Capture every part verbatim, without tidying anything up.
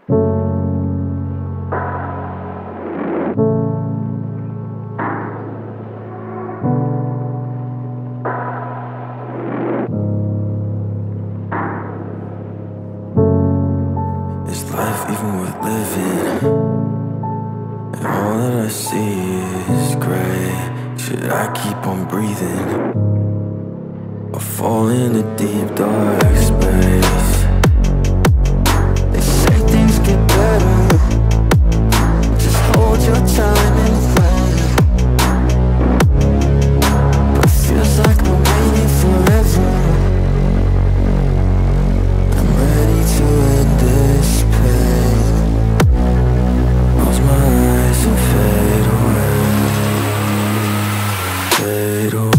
Is life even worth living? And all that I see is gray. Should I keep on breathing or fall in a deep dark space? They say things get better, just hold your time and wait. But it feels like I'm waiting forever. I'm ready to end this pain. Close my eyes and fade away. Fade away.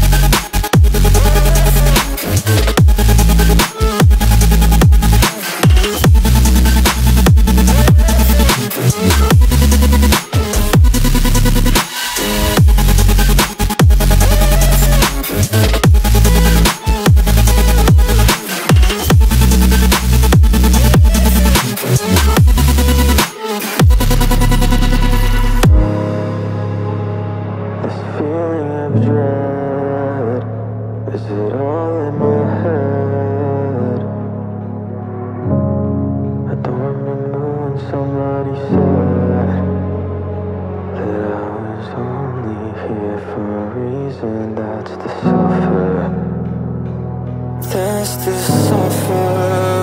This feeling of dread, is it all in my head? I don't remember when somebody said that I was only here for a reason. That's to suffer, that's to suffer.